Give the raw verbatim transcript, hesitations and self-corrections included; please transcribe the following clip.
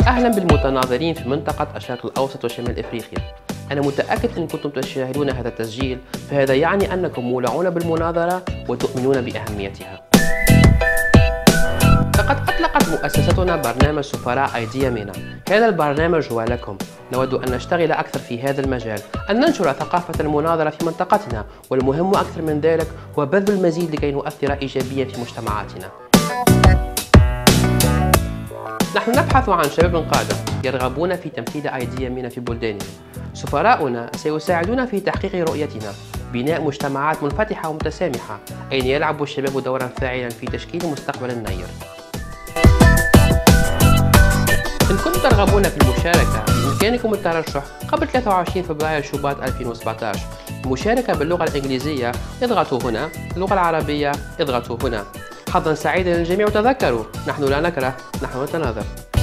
أهلا بالمتناظرين في منطقة الشرق الأوسط وشمال إفريقيا. أنا متأكد أن كنتم تشاهدون هذا التسجيل، فهذا يعني أنكم مولعون بالمناظرة وتؤمنون بأهميتها. لقد أطلقت مؤسستنا برنامج سفراء أيديا مينا. هذا البرنامج هو لكم. نود أن نشتغل أكثر في هذا المجال، أن ننشر ثقافة المناظرة في منطقتنا، والمهم أكثر من ذلك هو بذل المزيد لكي نؤثر إيجابيا في مجتمعاتنا. نحن نبحث عن شباب قادة يرغبون في تمثيل أيديا مينا في بلدانهم. سفراؤنا سيساعدون في تحقيق رؤيتنا، بناء مجتمعات منفتحة ومتسامحة، أين يلعب الشباب دورا فاعلا في تشكيل مستقبل نير. إن كنتم ترغبون في المشاركة، بإمكانكم الترشح قبل ثلاثة وعشرين فبراير شباط ألفين وسبعة عشر. المشاركة باللغة الإنجليزية اضغطوا هنا، اللغة العربية اضغطوا هنا. حظا سعيدا للجميع، وتذكروا نحن لا نكره، نحن نتناظر.